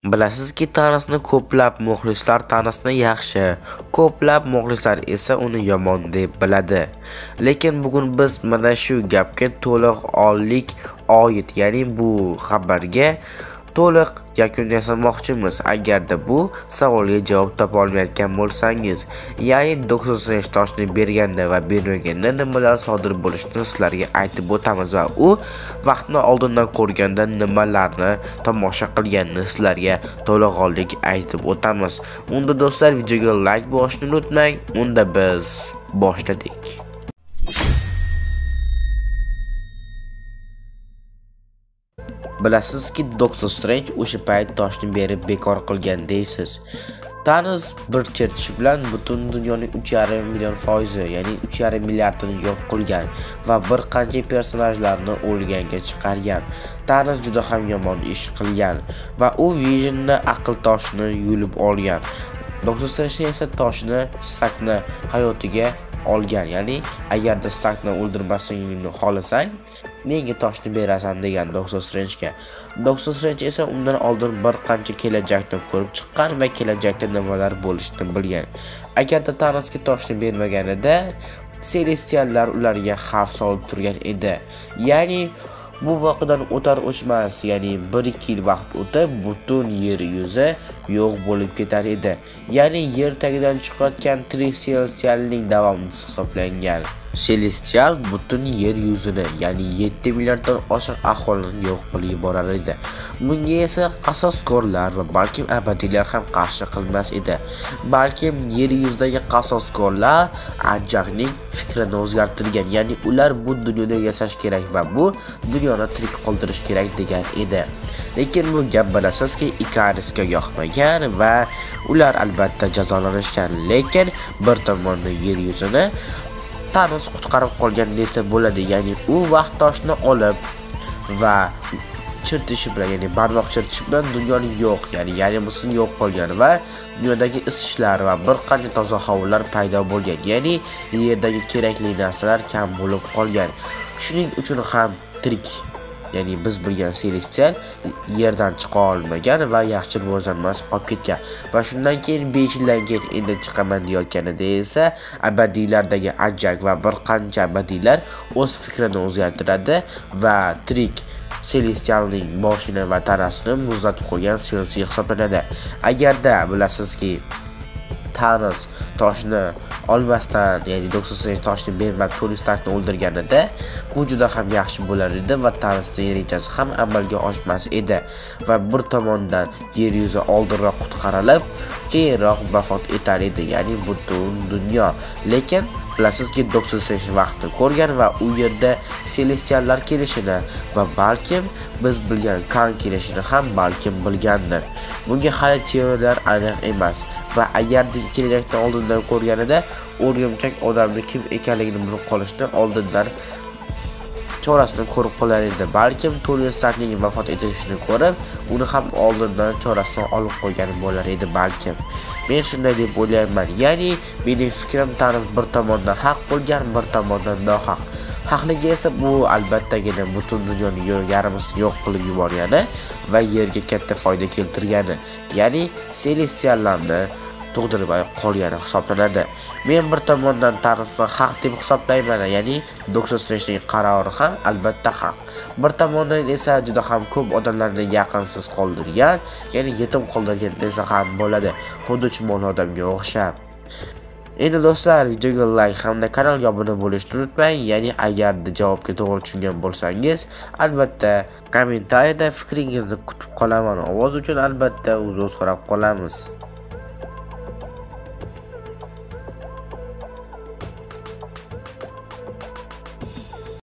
Bilasizki, Thanosni ko'plab muxlislar Thanosni yaxshi, ko'plab muxlislar esa uni yomon deb biladi. Lekin bugun biz mana shu gapga to'liq oid, ya'ni bu xabarga to'liq yakun yasamoqchimiz. Agarda bu savolga javob topa olmayotgan bo'lsangiz, ya'ni Doktor Strange toshni berganda va bermaganda nimalar sodir bo'lishini sizlarga aytib o'tamiz va u vaqtni oldindan ko'rganda nimalarni tomosha qilganini sizlarga to'liq aytib o'tamiz. Unda do'stlar, videoga like bosishni unutmang. Unda biz boshladik. Bilasizki, Doktor Strange o'sha payt toshni berib bekor qilgan deysiz. Thanos bir chertishi bilan butun dunyoning 3,5 million foizi, ya'ni 3,5 milliardini yo'q qilgan va bir qancha personajlarni o'lganga chiqargan. Thanos juda ham yomon ish qilgan va u Vision'ni aql toshini yulib olgan. Doktor Strange esa toshni Starkni hayotiga olgan, ya'ni agarda Starkni o'ldirmasligini xohlasang, menga toshni berasan degan Doktor Strange'ga. Doktor Strange esa undan oldin bir qancha kelajakni ko'rib chiqqan va kelajakda nimalar bo'lishini bilgan. Agarda Thanosga toshni bermaganida, Celestiallar ularga xavf solib turgan edi. Ya'ni bu voqeadan o'tar o'chmas, ya'ni 1-2 yil vaqt o'tib butun yer yuzi yo'q bo'lib ketar edi. Ya'ni yer tagidan chiqayotgan tirik Celestialning davomchisi hisoblangan Celestial butun yer yuzini, ya'ni 7 milliarddan oshiq aholini yo'q qilib yuborar edi. Bunga esa qasoskorlar va balkim abadiylar ham qarshi qilmas edi. Balkim yer yuzidagi qasoskorlar Ajakning fikrini o'zgartirgan, ya'ni ular bu dunyoda yashash kerak va bu dunyoni tirik qoldirish kerak degan edi. Lekin bu gap bilasizki, Ikarisga yoqmagan va ular albatta jazolanishgan. Lekin bir tomonda yer yuzini Thanos qutqarib qolgan desa bo'ladi, ya'ni u vaqt toshni olib va chertishi bilan, ya'ni barmoq chertishi bilan dunyoni yo'q, ya'ni yarmisini yo'q qolgan va dunyodagi isishlar va bir qancha toza havolar paydo bo'lgan, ya'ni yerdagi kerakli narsalar kam bo'lib qolgan. Shuning uchun ham tirik, ya'ni biz bilgan Celestial yerdan chiqa olmagan va yaxshi rivojlanmas qolib ketgan. Va shundan keyin 5 yildan keyin endi chiqaman deyotganida esa abadiylardagi Ajak va bir qancha abadiylar o'z fikrini o'zgartiradi va tirik Celestialning boshini va tanasini muzlatib qo'ygan Celestial hisoblanadi. Agarda bilasizki, Thanos toshni olmasdan, ya'ni Doktor Strange toshni bermay Tony Starkni o'ldirganida, bu juda ham yaxshi bo'lar edi va Thanosning rejasi ham amalga oshmas edi va bir tomondan yer yuzi oldinroq qutqarilib, keyinroq vafot etar edi, ya'ni butun dunyo. Lekin bilasizki, Doktor Strange vaqtni ko'rgan va u yerda Celestiallar kelishini va balkim biz bilgan Kang kelishini ham balkim bilgandir. Bunga hali teoriyalar aniq emas va agarda kelajakdan oldindan ko'rganida o'rgimchak odamni kim ekanligini bilib qolishni oldindan chorasini ko'rib qolar edi. Balkim Tony Starkning vafot etishini ko'rib, uni ham oldindan chorasini olib qo'ygan bo'lar edi balkim. Men shunday deb o'ylayman. Ya'ni mening fikrim, Thanos bir tomondan haq bo'lgan, bir tomondan nohaq. Haqligi esa bu albattagina butun dunyoni yarmisini yo'q qilib yuborgani va yerga katta foyda keltirgani, ya'ni Celestiallarni tug'dirib qolgani hisoblanadi. Men bir tomondan Thanosni haq deb hisoblayman, ya'ni Doktor Strangening qarori ham albatta haq. Bir tomondan esa juda ham ko'p odamlarni yaqinsiz qoldirgan, ya'ni yetim qoldirgan desa ham bo'ladi, xuddi chumol odamga o'xshab. Endi do'stlar, videoga like hamda kanalga obuna bo'lishni unutmang. Ya'ni agarda javobga to'g'ri tushungan bo'lsangiz, albatta kommentariyada fikringizni kutib qolaman. Ovoz uchun albatta uzr so'rab qolamiz.